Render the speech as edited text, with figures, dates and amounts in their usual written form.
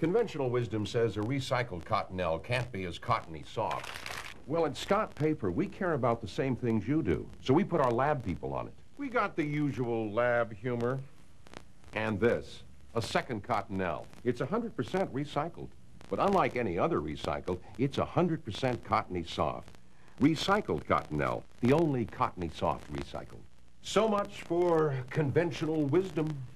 Conventional wisdom says a recycled Cottonelle can't be as cottony soft. Well, at Scott Paper, we care about the same things you do, so we put our lab people on it. We got the usual lab humor. And this, a second Cottonelle. It's 100% recycled, but unlike any other recycled, it's 100% cottony soft. Recycled Cottonelle, the only cottony soft recycled. So much for conventional wisdom.